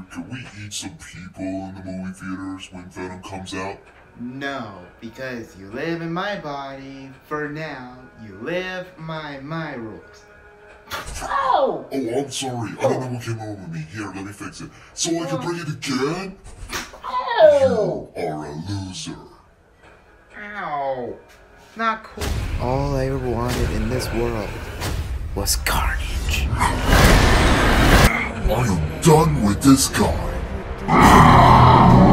could we eat some people in the movie theaters when Venom comes out? No, because you live in my body. For now, you live my rules. Oh, I'm sorry. I don't know what came over me. Here, let me fix it. So I can bring it again? You are a loser. Ow. Not cool. All I ever wanted in this world was Carnage. I am done with this guy.